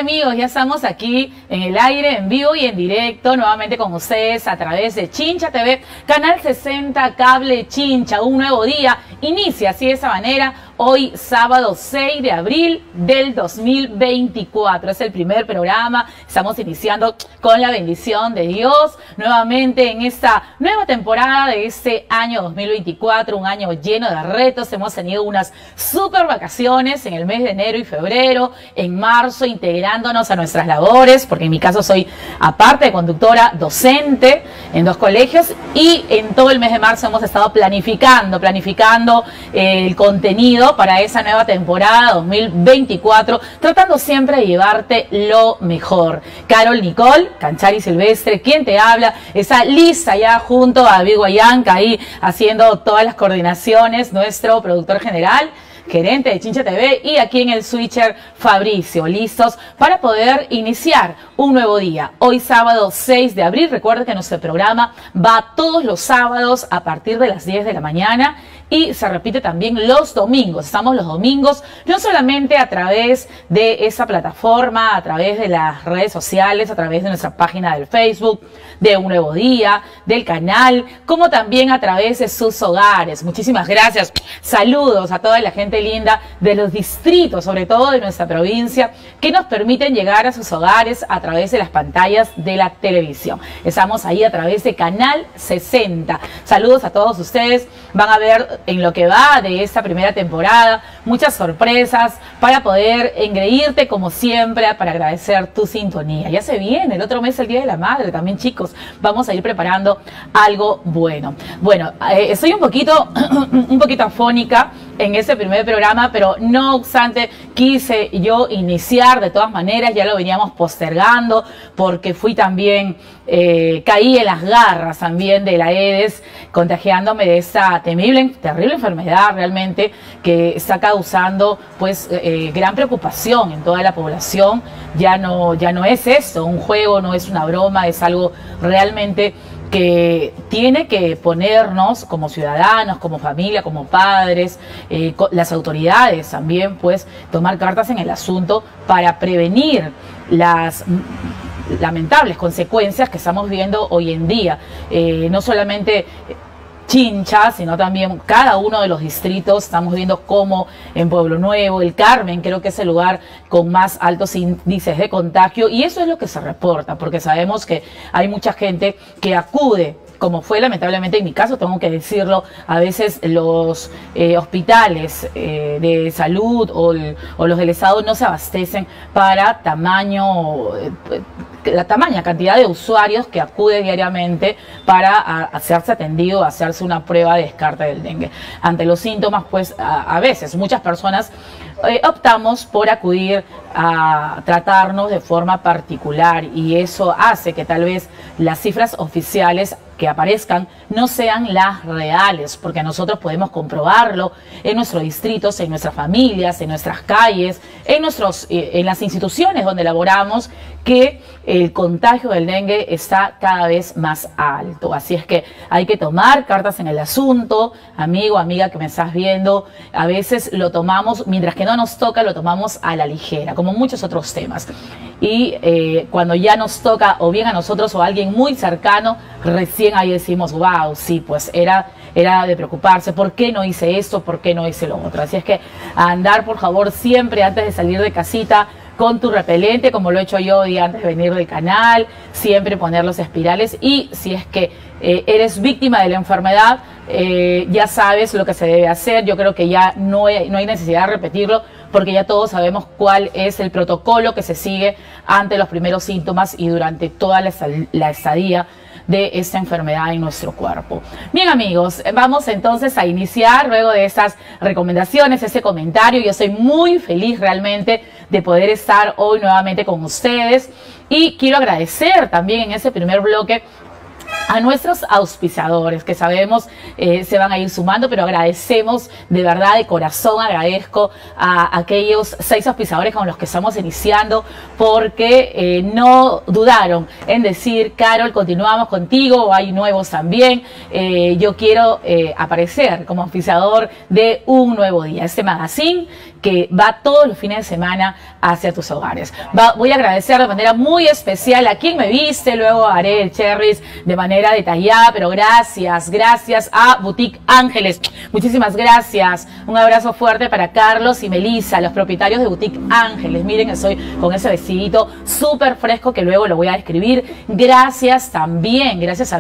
amigos? Ya estamos aquí en el aire, en vivo y en directo, nuevamente con ustedes a través de Chincha TV, Canal 60, Cable Chincha. Un nuevo día inicia así de esa manera, hoy sábado 6 de abril del 2024. Es el primer programa, estamos iniciando con la bendición de Dios, nuevamente en esta nueva temporada de este año 2024, un año lleno de retos. Hemos tenido unas super vacaciones en el mes de enero y febrero, en marzo integrándonos a nuestras labores, porque en mi caso soy, aparte de conductora, docente en 2 colegios, y en todo el mes de marzo hemos estado planificando el contenido para esa nueva temporada 2024, tratando siempre de llevarte lo mejor. Carol Nicole, Canchari Silvestre, quien te habla, está lista ya junto a David Guayanca ahí haciendo todas las coordinaciones, nuestro productor general, gerente de Chincha TV, y aquí en el switcher Fabricio, listos para poder iniciar un nuevo día. Hoy sábado 6 de abril, recuerda que nuestro programa va todos los sábados a partir de las 10 de la mañana y se repite también los domingos. Estamos los domingos no solamente a través de esa plataforma, a través de las redes sociales, a través de nuestra página del Facebook, de Un Nuevo Día, del canal, como también a través de sus hogares. Muchísimas gracias. Saludos a toda la gente linda de los distritos, sobre todo de nuestra provincia, que nos permiten llegar a sus hogares a través de las pantallas de la televisión. Estamos ahí a través de Canal 60. Saludos a todos ustedes. Van a ver en lo que va de esta primera temporada muchas sorpresas para poder engreírte como siempre, para agradecer tu sintonía. Ya se viene el otro mes, el Día de la Madre también, chicos. Vamos a ir preparando algo bueno. Bueno, estoy un poquito afónica en ese primer programa, pero no obstante quise yo iniciar de todas maneras. Ya lo veníamos postergando porque fui también, caí en las garras también de la Aedes, contagiándome de esta terrible enfermedad realmente que está causando pues gran preocupación en toda la población. Ya no es esto un juego, no es una broma, es algo realmente que tiene que ponernos como ciudadanos, como familia, como padres, las autoridades también, pues tomar cartas en el asunto para prevenir las lamentables consecuencias que estamos viendo hoy en día. No solamente Chincha, sino también cada uno de los distritos. Estamos viendo cómo en Pueblo Nuevo, el Carmen, creo que es el lugar con más altos índices de contagio, y eso es lo que se reporta, porque sabemos que hay mucha gente que acude, como fue lamentablemente en mi caso, tengo que decirlo, a veces los hospitales de salud o los del Estado no se abastecen para la tamaña cantidad de usuarios que acude diariamente para hacerse atendido, hacerse una prueba de descarte del dengue. Ante los síntomas, pues a veces muchas personas optamos por acudir a tratarnos de forma particular, y eso hace que tal vez las cifras oficiales que aparezcan no sean las reales, porque nosotros podemos comprobarlo en nuestros distritos, en nuestras familias, en nuestras calles, en las instituciones donde laboramos, que el contagio del dengue está cada vez más alto. Así es que hay que tomar cartas en el asunto, amigo, amiga que me estás viendo. A veces lo tomamos, mientras que no nos toca, lo tomamos a la ligera, como muchos otros temas. Y cuando ya nos toca, o bien a nosotros o a alguien muy cercano, recién ahí decimos, wow, sí, pues era de preocuparse. ¿Por qué no hice esto? ¿Por qué no hice lo otro? Así es que a andar, por favor, siempre antes de salir de casita con tu repelente, como lo he hecho yo hoy antes de venir del canal, siempre poner los espirales. Y si es que eres víctima de la enfermedad, ya sabes lo que se debe hacer. Yo creo que ya no hay necesidad de repetirlo, porque ya todos sabemos cuál es el protocolo que se sigue ante los primeros síntomas y durante toda la estadía de esta enfermedad en nuestro cuerpo. Bien, amigos, vamos entonces a iniciar luego de estas recomendaciones, este comentario. Yo soy muy feliz realmente de poder estar hoy nuevamente con ustedes, y quiero agradecer también en ese primer bloque a nuestros auspiciadores, que sabemos se van a ir sumando, pero agradecemos de verdad, de corazón, agradezco a aquellos 6 auspiciadores con los que estamos iniciando, porque no dudaron en decir, Carol, continuamos contigo, o hay nuevos también. Yo quiero aparecer como auspiciador de Un Nuevo Día, este magazine que va todos los fines de semana hacia tus hogares. Voy a agradecer de manera muy especial a quien me viste, luego haré el cherries de manera detallada, pero gracias a Boutique Ángeles. Muchísimas gracias. Un abrazo fuerte para Carlos y Melissa, los propietarios de Boutique Ángeles. Miren, estoy con ese vestidito súper fresco que luego lo voy a describir. Gracias también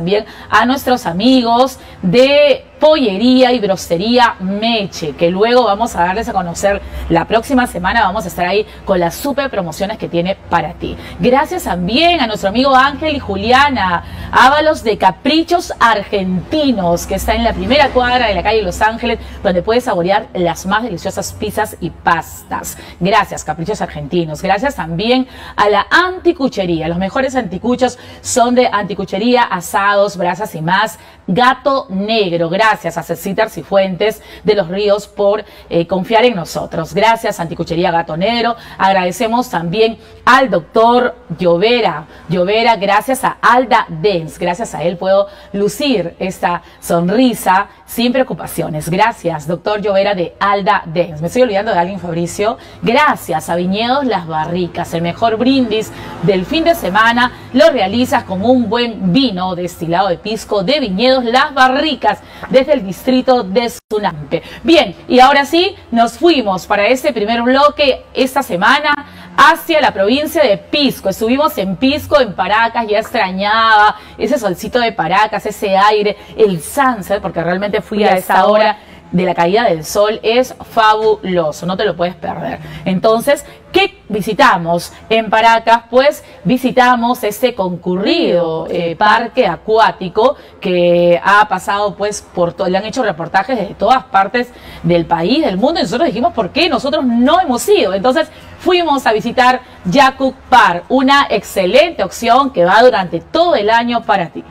a nuestros amigos de Pollería y Brostería Meche, que luego vamos a darles a conocer la próxima semana. Vamos a estar ahí con las super promociones que tiene para ti. Gracias también a nuestro amigo Ángel y Juliana Ábalos de Caprichos Argentinos, que está en la primera cuadra de la calle Los Ángeles, donde puedes saborear las más deliciosas pizzas y pastas. Gracias, Caprichos Argentinos. Gracias también a la Anticuchería. Los mejores anticuchos son de Anticuchería, asados, brasas y más. Gato Negro. Gracias a Cecitar Cifuentes de los Ríos por confiar en nosotros. Gracias, Anticuchería Gato Negro. Agradecemos también al doctor Llovera. Gracias a Alda Dance. Gracias a él puedo lucir esta sonrisa sin preocupaciones. Gracias, doctor Llovera de Alda Dance. Me estoy olvidando de alguien, Fabricio. Gracias a Viñedos Las Barricas. El mejor brindis del fin de semana lo realizas con un buen vino destilado de pisco de Viñedos Las Barricas, desde el distrito de Sunampe. Bien, y ahora sí, nos fuimos para este primer bloque esta semana hacia la provincia de Pisco. Estuvimos en Pisco, en Paracas, ya extrañaba ese solcito de Paracas, ese aire, el sunset, porque realmente fui a esta hora de la caída del sol, es fabuloso, no te lo puedes perder. Entonces, ¿qué visitamos en Paracas? Pues visitamos este concurrido parque acuático que ha pasado pues por todo, le han hecho reportajes desde todas partes del país, del mundo, y nosotros dijimos, ¿por qué nosotros no hemos ido? Entonces fuimos a visitar Yacuc Park, una excelente opción que va durante todo el año para ti.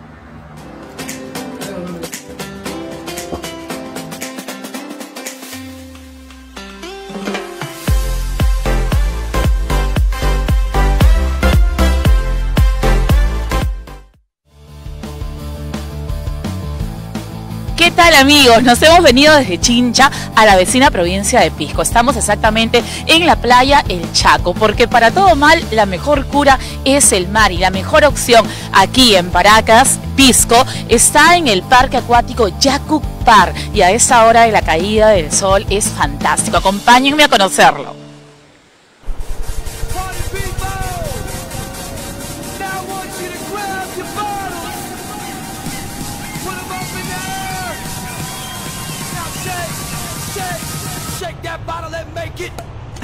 ¿Qué tal, amigos? Nos hemos venido desde Chincha a la vecina provincia de Pisco. Estamos exactamente en la playa El Chaco, porque para todo mal la mejor cura es el mar, y la mejor opción aquí en Paracas, Pisco, está en el parque acuático Yacuc Park, y a esa hora de la caída del sol es fantástico. Acompáñenme a conocerlo. That bottle and make it.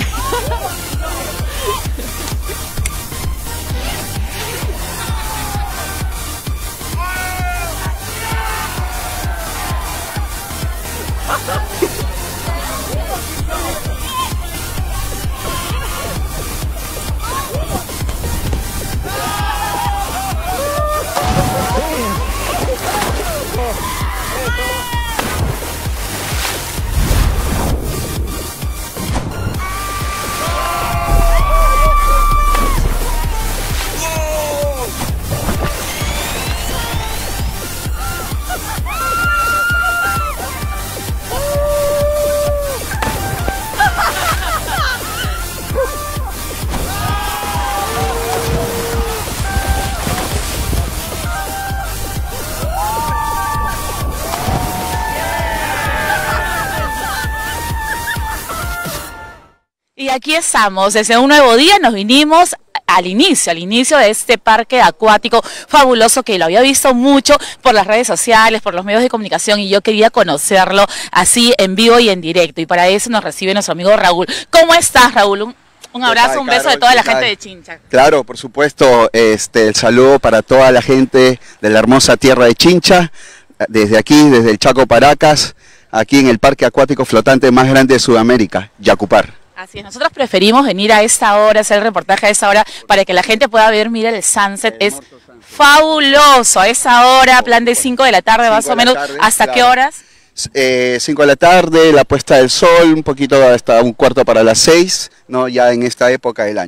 Y aquí estamos, desde un nuevo día nos vinimos al inicio de este parque acuático fabuloso, que lo había visto mucho por las redes sociales, por los medios de comunicación, y yo quería conocerlo así en vivo y en directo, y para eso nos recibe nuestro amigo Raúl. ¿Cómo estás, Raúl? Un abrazo, un beso de toda la gente de Chincha. Claro, por supuesto, el saludo para toda la gente de la hermosa tierra de Chincha, desde aquí, desde el Chaco Paracas, aquí en el parque acuático flotante más grande de Sudamérica, Yacuc Park. Así es, nosotros preferimos venir a esta hora, hacer el reportaje a esta hora, para que la gente pueda ver. Mira, el sunset es fabuloso a esa hora, plan de 5 de la tarde más o menos. ¿Hasta qué horas? 5 de la tarde, la puesta del sol, un poquito hasta un cuarto para las 6, ¿no? Ya en esta época del año.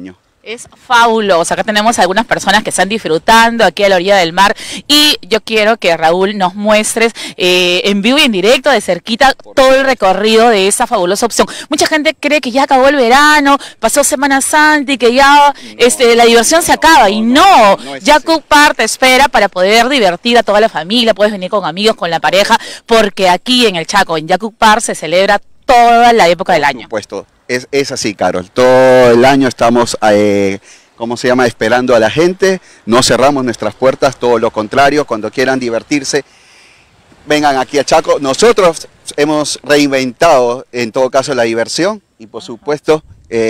Es fabuloso. Acá tenemos algunas personas que están disfrutando aquí a la orilla del mar y yo quiero que Raúl nos muestres en vivo y en directo de cerquita todo el recorrido de esa fabulosa opción. Mucha gente cree que ya acabó el verano, pasó Semana Santa y que ya la diversión se acaba y no, Yaku Park te espera para poder divertir a toda la familia, puedes venir con amigos, con la pareja, porque aquí en el Chaco, en Yaku Park se celebra toda la época del año. Por supuesto, es así, Carol. Todo el año estamos, ¿cómo se llama?, esperando a la gente. No cerramos nuestras puertas, todo lo contrario. Cuando quieran divertirse, vengan aquí a Chaco. Nosotros hemos reinventado, en todo caso, la diversión y, por supuesto,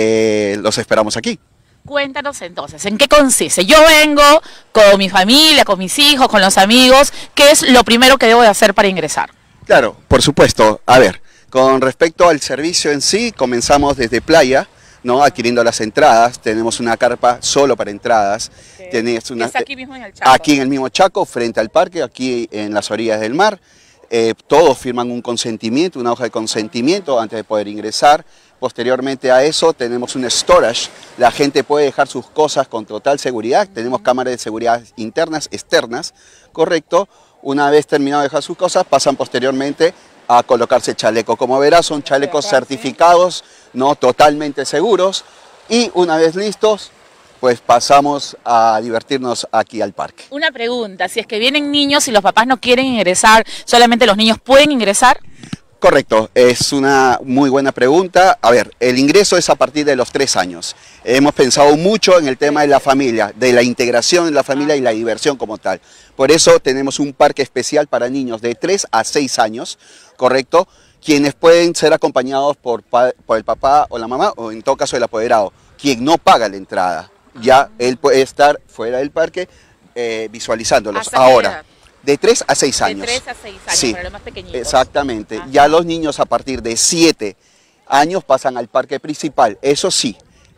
los esperamos aquí. Cuéntanos entonces, ¿en qué consiste? Yo vengo con mi familia, con mis hijos, con los amigos. ¿Qué es lo primero que debo de hacer para ingresar? Claro, por supuesto. A ver, con respecto al servicio en sí, comenzamos desde playa, ¿no? Adquiriendo las entradas. Tenemos una carpa solo para entradas. ¿Está aquí mismo en el Chaco? Aquí en el mismo Chaco, frente al parque, aquí en las orillas del mar. Todos firman un consentimiento, una hoja de consentimiento antes de poder ingresar. Posteriormente a eso tenemos un storage, la gente puede dejar sus cosas con total seguridad, tenemos cámaras de seguridad internas, externas, correcto. Una vez terminado de dejar sus cosas, pasan posteriormente a colocarse el chaleco. Como verás, son chalecos certificados, no totalmente seguros, y una vez listos, pues pasamos a divertirnos aquí al parque. Una pregunta, si es que vienen niños y los papás no quieren ingresar, ¿solamente los niños pueden ingresar? Correcto, es una muy buena pregunta. A ver, el ingreso es a partir de los 3 años. Hemos pensado mucho en el tema de la familia, de la integración en la familia y la diversión como tal. Por eso tenemos un parque especial para niños de 3 a 6 años, correcto, quienes pueden ser acompañados por el papá o la mamá, o en todo caso el apoderado, quien no paga la entrada. Ya él puede estar fuera del parque visualizándolos. Ahora, de 3 a 6 años. De 3 a 6 años, sí, para los más pequeñitos. Exactamente. Ajá. Ya los niños a partir de 7 años pasan al parque principal. Eso sí,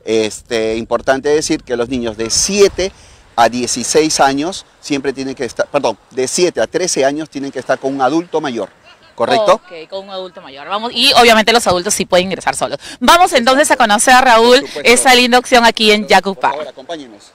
importante decir que los niños de 7 a 16 años siempre tienen que estar, perdón, de 7 a 13 años tienen que estar con un adulto mayor. ¿Correcto? Ok, con un adulto mayor. Vamos, y obviamente los adultos sí pueden ingresar solos. Vamos entonces a conocer a Raúl esa linda opción aquí en Yaku Park. Por favor, acompáñenos.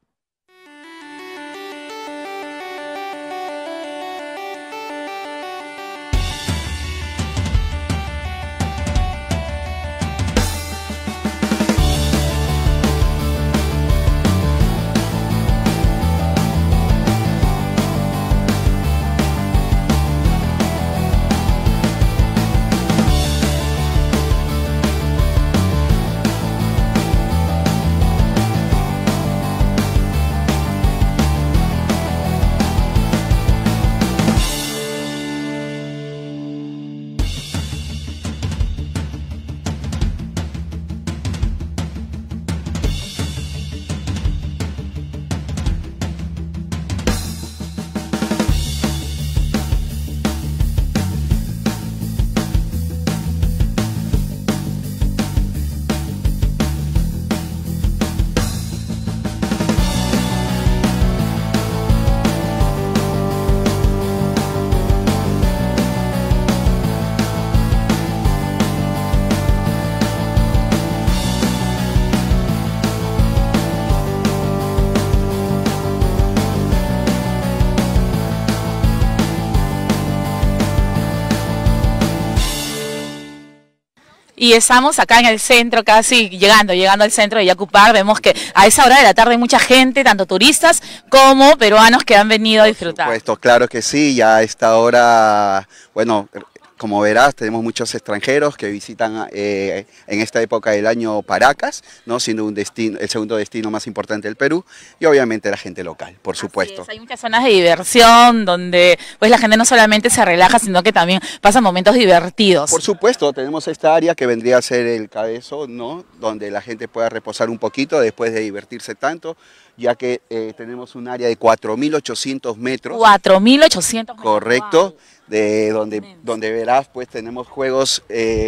Y estamos acá en el centro, casi llegando al centro de Yaku Park. Vemos que a esa hora de la tarde hay mucha gente, tanto turistas como peruanos que han venido a disfrutar. Por supuesto, claro que sí, ya a esta hora, bueno, como verás, tenemos muchos extranjeros que visitan en esta época del año Paracas, ¿no? Siendo un destino, el segundo destino más importante del Perú, y obviamente la gente local, por supuesto. Hay muchas zonas de diversión donde pues la gente no solamente se relaja, sino que también pasa momentos divertidos. Por supuesto, tenemos esta área que vendría a ser el Cabezo, ¿no? Donde la gente pueda reposar un poquito después de divertirse tanto, ya que tenemos un área de 4.800 metros. 4.800 metros. Correcto. Wow. De donde verás, pues tenemos juegos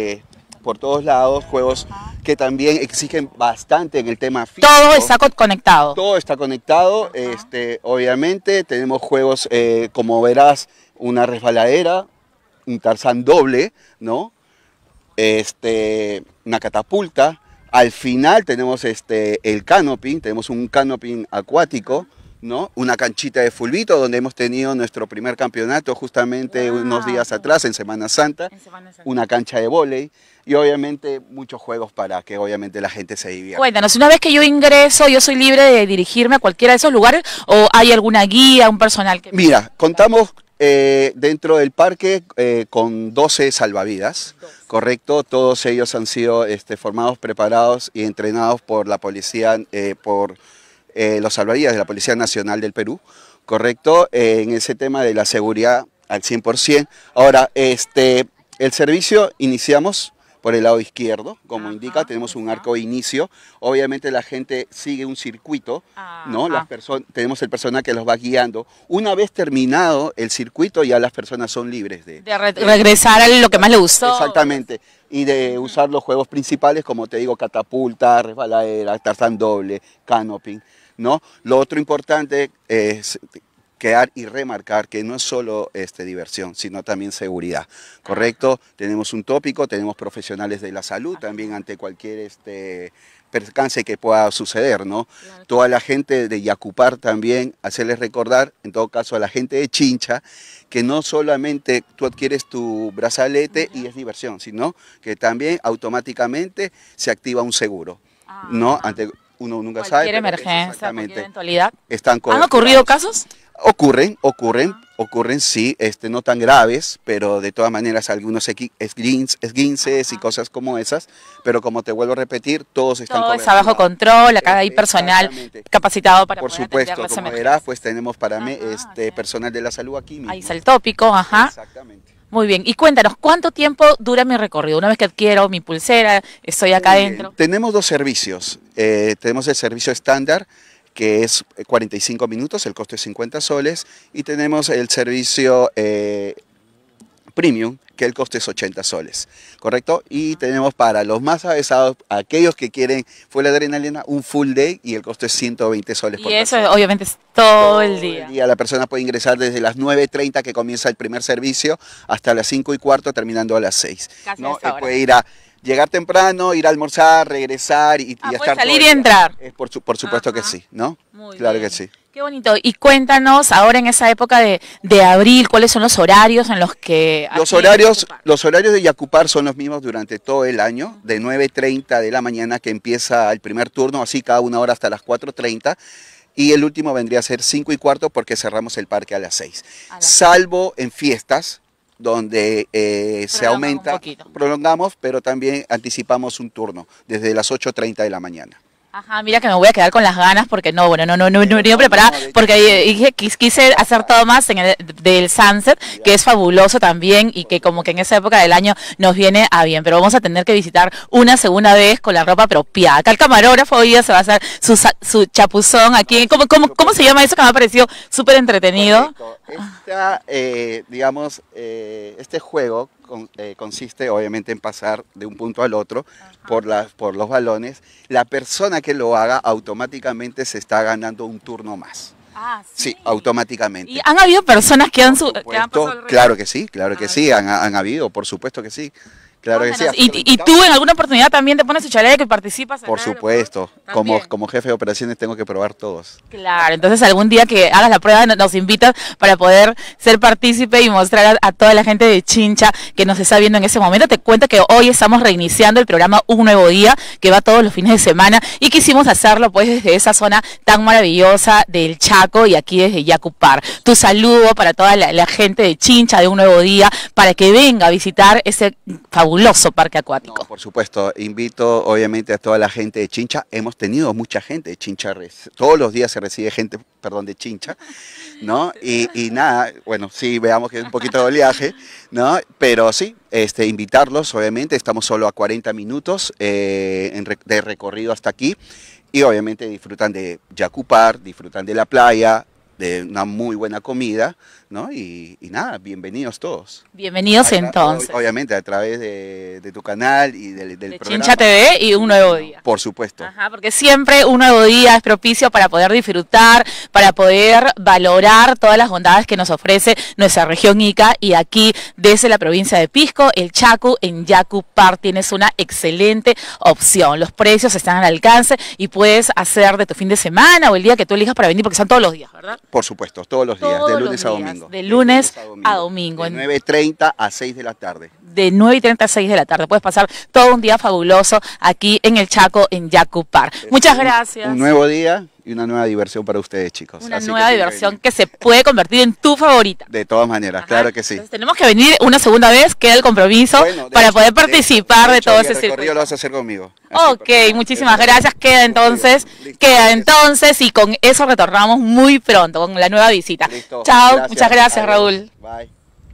por todos lados, juegos que también exigen bastante en el tema físico. Todo está conectado. Todo está conectado, obviamente tenemos juegos, como verás, una resbaladera, un tarzán doble, ¿no? Una catapulta, Al final tenemos el canoping, tenemos un canoping acuático, ¿no? Una canchita de fulbito donde hemos tenido nuestro primer campeonato justamente unos días atrás, en Semana Santa, una cancha de vóley y obviamente muchos juegos para que obviamente la gente se divierta. Cuéntanos, una vez que yo ingreso, ¿yo soy libre de dirigirme a cualquiera de esos lugares o hay alguna guía, un personal que... Mira, contamos dentro del parque con 12 salvavidas, correcto, todos ellos han sido formados, preparados y entrenados por la policía, los salvavidas de la Policía Nacional del Perú, correcto, en ese tema de la seguridad al 100%. Ahora, el servicio iniciamos por el lado izquierdo, como indica, tenemos un arco de inicio. Obviamente la gente sigue un circuito, ¿no? Tenemos el personal que los va guiando. Una vez terminado el circuito, ya las personas son libres de regresar a lo que más le gustó. Exactamente. Y de usar los juegos principales, como te digo, catapulta, resbaladera, tarzán doble, canoping, ¿no? Lo otro importante es quedar y remarcar que no es solo diversión, sino también seguridad, ¿correcto? Tenemos un tópico, tenemos profesionales de la salud también ante cualquier percance que pueda suceder, ¿no? Claro. Toda la gente de Yacupar también, hacerles recordar, en todo caso a la gente de Chincha, que no solamente tú adquieres tu brazalete y es diversión, sino que también automáticamente se activa un seguro, ¿no? Ante uno nunca sabe. Cualquier emergencia, cualquier eventualidad. ¿Han ocurrido casos? Ocurren, sí, no tan graves, pero de todas maneras algunos esguinces y cosas como esas, pero como te vuelvo a repetir, todos están todo está bajo control, acá hay personal capacitado para por poder supuesto, como verás, pues tenemos personal de la salud aquí mismo. Ahí está el tópico, Exactamente. Muy bien, y cuéntanos, ¿cuánto tiempo dura mi recorrido? Una vez que adquiero mi pulsera, estoy acá adentro. Tenemos dos servicios, tenemos el servicio estándar, que es 45 minutos, el costo es 50 soles, y tenemos el servicio premium, que el costo es 80 soles, ¿correcto? Y tenemos para los más avesados, aquellos que quieren full adrenalina, un full day, y el costo es 120 soles por persona. Y eso obviamente es todo el día. La persona puede ingresar desde las 9:30 que comienza el primer servicio, hasta las 5:15 terminando a las 6. Casi ¿no? Puede ir a llegar temprano, ir a almorzar, regresar y estar salir y entrar. Por supuesto que sí, ¿no? Muy claro bien. que sí. Qué bonito. Y cuéntanos ahora en esa época de abril, ¿cuáles son los horarios en los que... Los horarios de Yacupar son los mismos durante todo el año, de 9:30 de la mañana que empieza el primer turno, así cada una hora hasta las 4:30. Y el último vendría a ser 5:15 porque cerramos el parque a las 6. Salvo en fiestas, donde se aumenta, prolongamos, pero también anticipamos un turno desde las 8:30 de la mañana. Ajá, mira que me voy a quedar con las ganas porque no venía preparada porque quise hacer todo más en del Sunset, que es fabuloso también y que como que en esa época del año nos viene a bien, pero vamos a tener que visitar una segunda vez con la ropa apropiada. Acá el camarógrafo hoy día se va a hacer su chapuzón aquí. ¿Cómo se llama eso que me ha parecido súper entretenido? Este juego consiste obviamente en pasar de un punto al otro por los balones. La persona que lo haga automáticamente se está ganando un turno más. Sí, automáticamente. ¿Y han habido personas que han pasado el Claro que sí, han habido, por supuesto que sí. Claro que sí. ¿Y tú en alguna oportunidad también te pones tu chaleco y participas? Por supuesto, como jefe de operaciones tengo que probar todos. Claro, entonces algún día que hagas la prueba nos invitas para poder ser partícipe y mostrar a toda la gente de Chincha que nos está viendo en ese momento. Te cuento que hoy estamos reiniciando el programa Un Nuevo Día, que va todos los fines de semana, y quisimos hacerlo pues desde esa zona tan maravillosa del Chaco y aquí desde Yacupar. Tu saludo para toda la gente de Chincha de Un Nuevo Día, para que venga a visitar ese fabuloso parque acuático. No, por supuesto, invito obviamente a toda la gente de Chincha. Hemos tenido mucha gente de Chincha, todos los días se recibe gente, de Chincha, ¿no? Y nada, bueno, sí, veamos que es un poquito de oleaje, ¿no? Pero sí, invitarlos, obviamente, estamos solo a 40 minutos de recorrido hasta aquí y obviamente disfrutan de Yacupar, disfrutan de la playa, de una muy buena comida, ¿no? Y nada, bienvenidos todos. Bienvenidos entonces. Obviamente a través de tu canal y del programa. Chincha TV y Un Nuevo Día. Por supuesto. Ajá, porque siempre Un Nuevo Día es propicio para poder disfrutar, para poder valorar todas las bondades que nos ofrece nuestra región Ica, y aquí desde la provincia de Pisco, el Chaco, en Yaku Park tienes una excelente opción. Los precios están al alcance y puedes hacer de tu fin de semana o el día que tú elijas para venir, porque son todos los días, ¿verdad? Por supuesto, todos los días, de lunes a domingo. De lunes a domingo. De 9:30 a 6 de la tarde. De 9:30 a 6 de la tarde. Puedes pasar todo un día fabuloso aquí en el Chaco, en Yaku Park. Muchas gracias. Un nuevo día y una nueva diversión para ustedes, chicos. Una nueva diversión que se puede convertir en tu favorita. De todas maneras, claro que sí. Entonces, tenemos que venir una segunda vez, queda el compromiso, para poder participar de todo ese circuito. Lo vas a hacer conmigo. Ok, muchísimas gracias. Queda entonces, y con eso retornamos muy pronto con la nueva visita. Listo. Chao, muchas gracias, Raúl. Bye.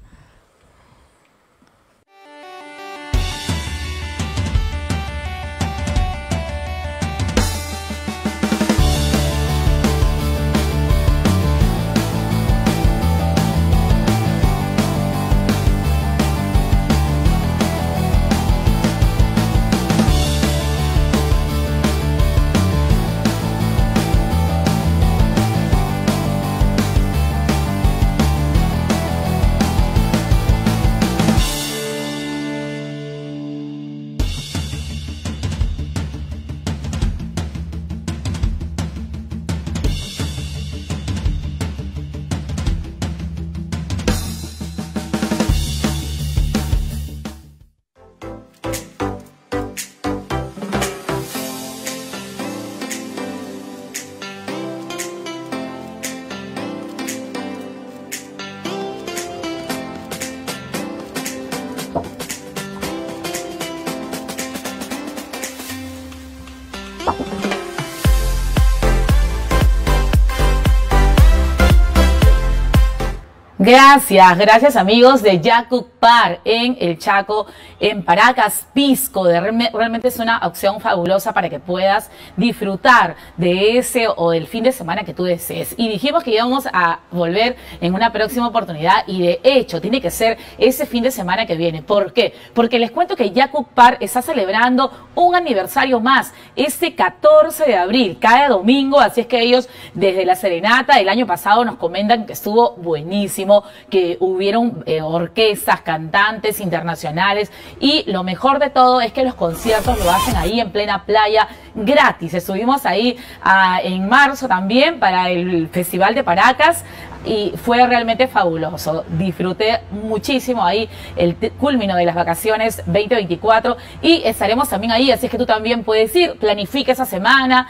Gracias amigos de Yaku Park en el Chaco, en Paracas, Pisco. Realmente es una opción fabulosa para que puedas disfrutar de ese o del fin de semana que tú desees. Y dijimos que íbamos a volver en una próxima oportunidad, y de hecho tiene que ser ese fin de semana que viene. ¿Por qué? Porque les cuento que Yaku Park está celebrando un aniversario más, este 14 de abril, cada domingo, así es que ellos desde la serenata del año pasado nos comentan que estuvo buenísimo, que hubieron orquestas, cantantes internacionales, y lo mejor de todo es que los conciertos lo hacen ahí en plena playa, gratis. Estuvimos ahí en marzo también para el Festival de Paracas y fue realmente fabuloso. Disfruté muchísimo ahí el culmino de las vacaciones 2024 y estaremos también ahí, así es que tú también puedes ir, planifica esa semana,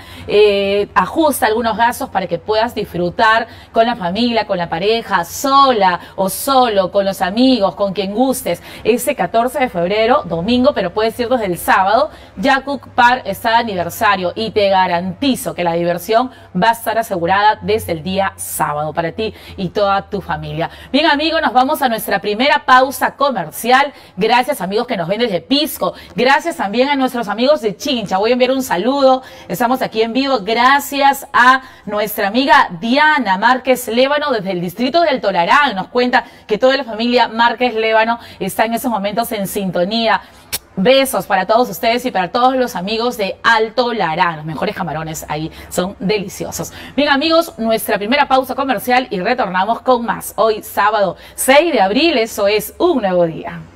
ajusta algunos gastos para que puedas disfrutar con la familia, con la pareja, sola o solo, con los amigos, con quien gustes, ese 14 de febrero, domingo, pero puedes ir desde el sábado. Yaku Park está de aniversario y te garantizo que la diversión va a estar asegurada desde el día sábado para ti y toda tu familia. Bien amigos, nos vamos a nuestra primera pausa comercial. Gracias amigos que nos ven desde Pisco, gracias también a nuestros amigos de Chincha. Voy a enviar un saludo, estamos aquí en vivo, gracias a nuestra amiga Diana Márquez Lévano desde el distrito del Tolarán. Nos cuenta que toda la familia Márquez Lévano está en esos momentos en sintonía. Besos para todos ustedes y para todos los amigos de Alto Larán. Los mejores camarones ahí son deliciosos. Bien amigos, nuestra primera pausa comercial y retornamos con más. Hoy sábado 6 de abril, eso es un nuevo día.